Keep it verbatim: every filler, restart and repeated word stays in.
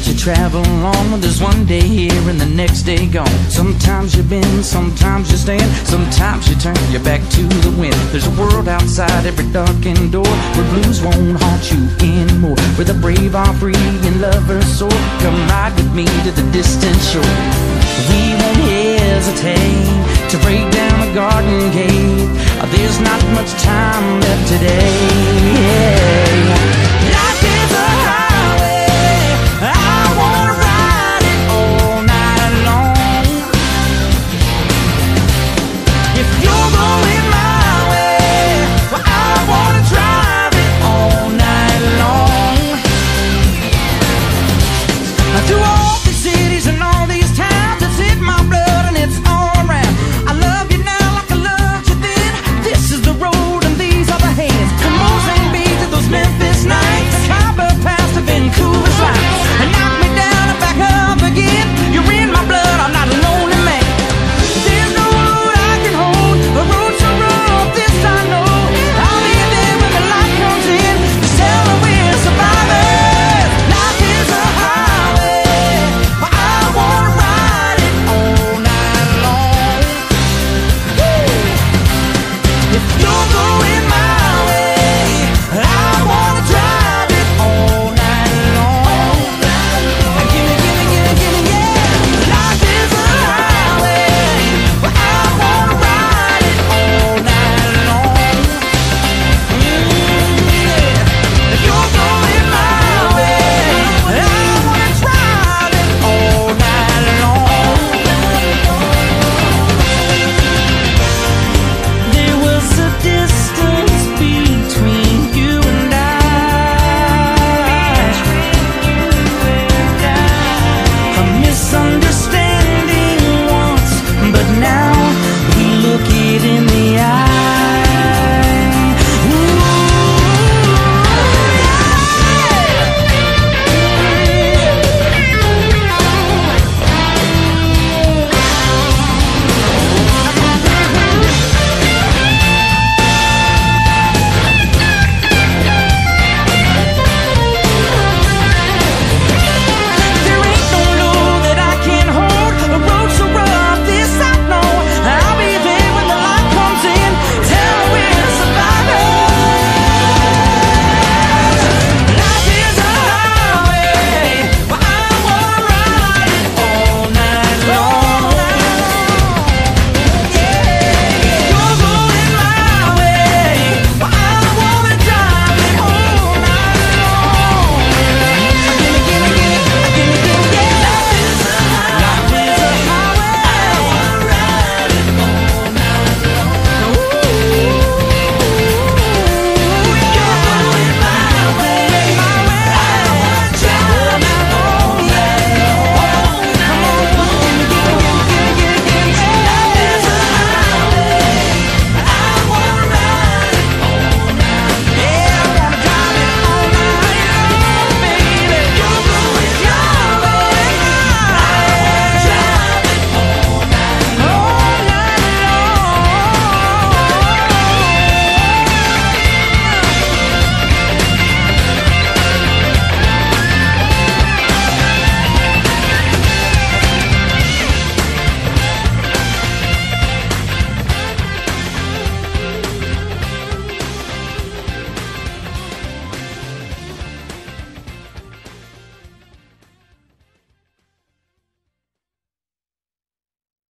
that you travel on. There's one day here and the next day gone. Sometimes you bend, sometimes you stand, sometimes you turn your back to the wind. There's a world outside every darkened door, where blues won't haunt you anymore, where the brave are free and lovers soar. Come ride with me to the distant shore. We won't hesitate to break down a garden gate. There's not much time left today. Yeah.